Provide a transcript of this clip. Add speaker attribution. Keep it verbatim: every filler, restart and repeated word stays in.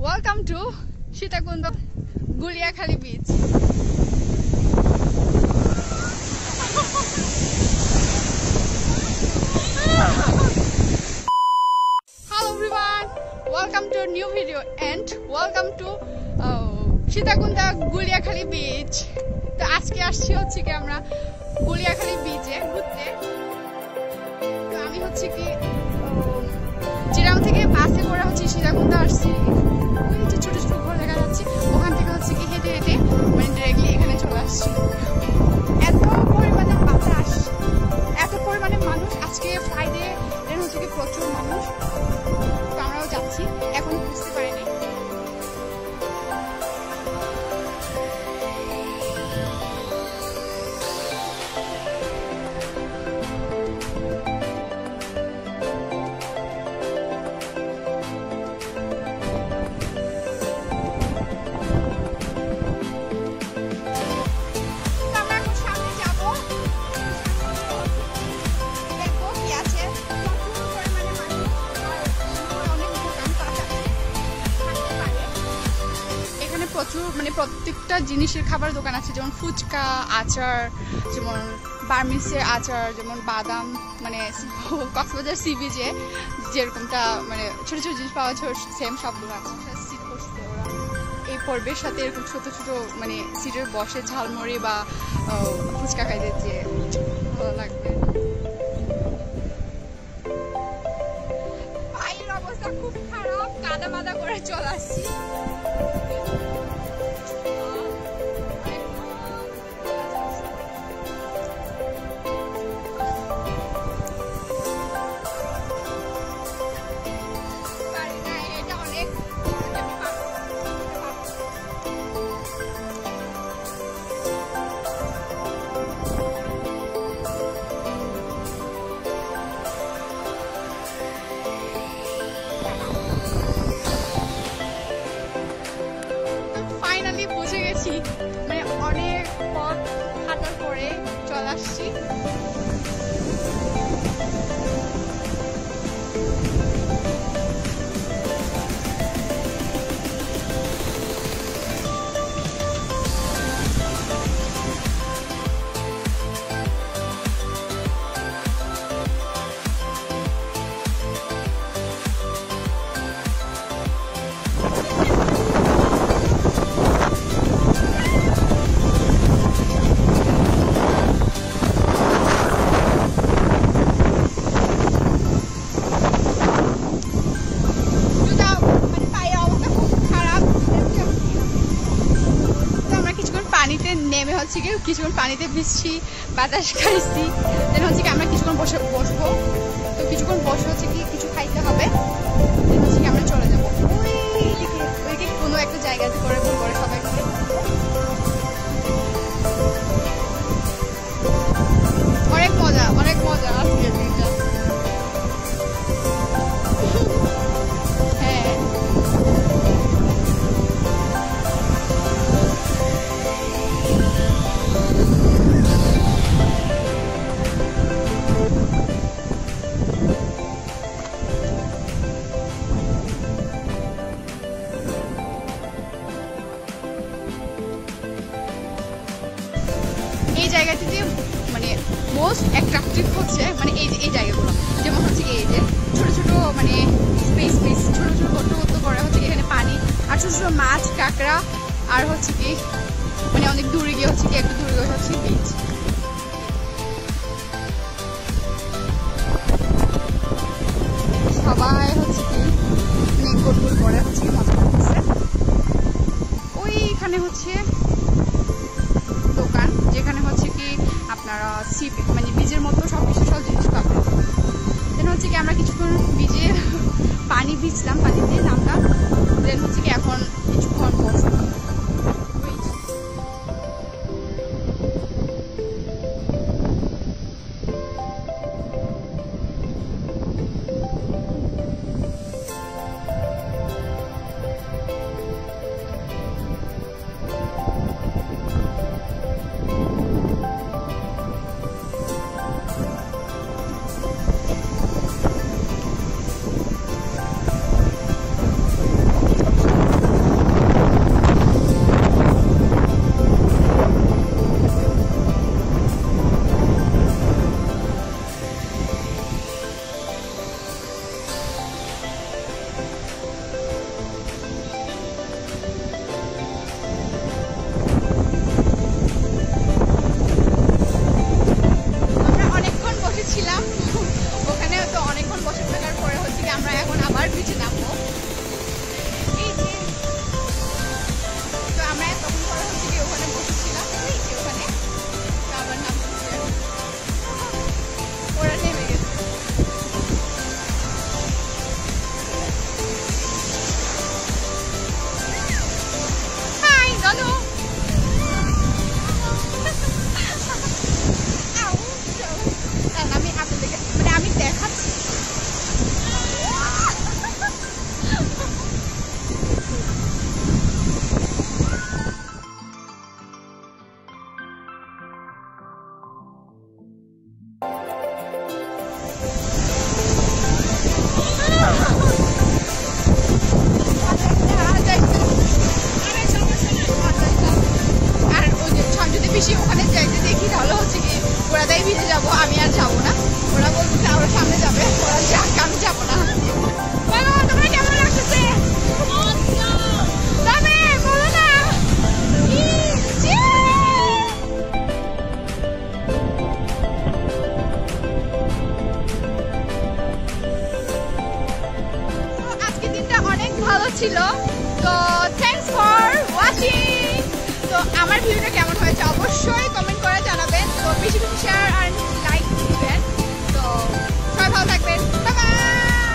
Speaker 1: Welcome to Chittagong, Guliakhali beach. Hello everyone, welcome to a new video and welcome to uh, Chittagong Guliakhali beach. তো আজকে আসছি হচ্ছে কি আমরা গুলিয়াখালী বিচে ঘুরতে। তো আমি হচ্ছে কি চিরাং থেকে বাসে করে হচ্ছে চিটাগং আসছি। ওই যে ছোট ছোট ঘর দেখা যাচ্ছে, ওখান থেকে হচ্ছে কি হেঁটে হেঁটে মানে ডিরেক্টলি এখানে চলে আসছি। এত পরিমাণে বাতাস, এত পরিমাণে মানুষ। আজকে ফ্রাইডে, দেন হচ্ছে কি প্রচুর মানুষ। তো আমরাও যাচ্ছি, এখন বুঝতে পারিনি। প্রচুর মানে প্রত্যেকটা জিনিসের খাবার দোকান আছে, যেমন ফুচকা, আচার, যেমন বার্মিসের আচার, যেমন বাদাম, মানে কক্সবাজার সি বিচে যেরকমটা মানে ছোট ছোট জিনিস পাওয়া যায় সেম সবগুলো আছে। সিট করছে ওরা এই পর্বের সাথে, এরকম ছোট ছোট মানে সিটের বসে ঝালমুড়ি বা ফুচকা খাইতে যে ভালো লাগবে। পায়ের অবস্থা খুব খারাপ, কাদা মাদা করে চলে আসছি। বুঝে গেছি, মানে অনেক পথ হাঁটার পরে চলে আসছি। পানিতে নেমে হচ্ছে কি কিছুক্ষণ পানিতে ভিজছি, বাতাস খাইছি, দেন হচ্ছে কি আমরা কিছুক্ষণ বসে বসবো। তো কিছুক্ষণ বসে হচ্ছে কি কিছু খাইতে হবে, দেন হচ্ছে কি আমরা চলে যাবো ওইদিকে কোনো একটা জায়গাতে করে ভুল করে সবাই করে। অনেক মজা, অনেক মজা আজকের দিনটা। হ্যাঁ এই জায়গাটিতে মানে মোস্ট অ্যাট্রাকটিভ হচ্ছে মানে এই যে এই জায়গাগুলো, যেমন হচ্ছে এই যে ছোট ছোট মানে স্পেস স্পেস ছোট ছোট গর্ত গর্ত করে হচ্ছে এখানে পানি, আর ছোট ছোট মাছ, কাঁকড়া, আর হচ্ছে কি মানে অনেক দূরে গিয়ে হচ্ছে কি একটু দূরে গিয়ে হচ্ছে বিচ। সবাই হচ্ছে কি মানে গোল গোল করে হচ্ছে মজা করতেছে। ওইখানে হচ্ছে দোকান, যেখানে হচ্ছে কি আপনারা সি মানে বীজের মতো সব কিছু সব জিনিস পাবেন। দেন হচ্ছে কি আমরা কিছুক্ষণ বীজে পানি ভিজলাম, পানি দিয়ে নামলাম, দেন হচ্ছে কি এখন কিছুক্ষণ বসবো। ভালো ছিল। তো থ্যাংকস ফর ওয়াচিং। তো আমার ভিডিওটা কেমন হয়েছে অবশ্যই কমেন্ট করে জানাবেন। তো বেশি বেশি শেয়ার আর